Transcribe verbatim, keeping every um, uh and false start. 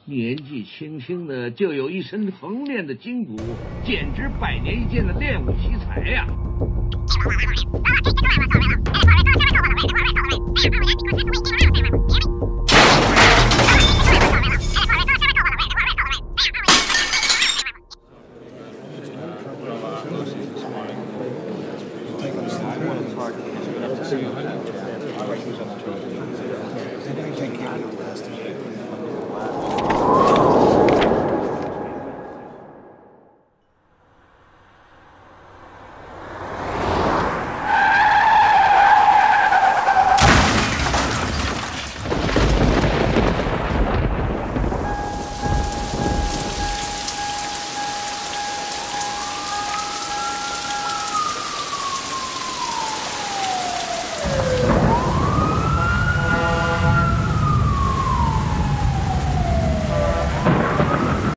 年纪轻轻的就有一身横练的筋骨，简直百年一见的练武奇才呀！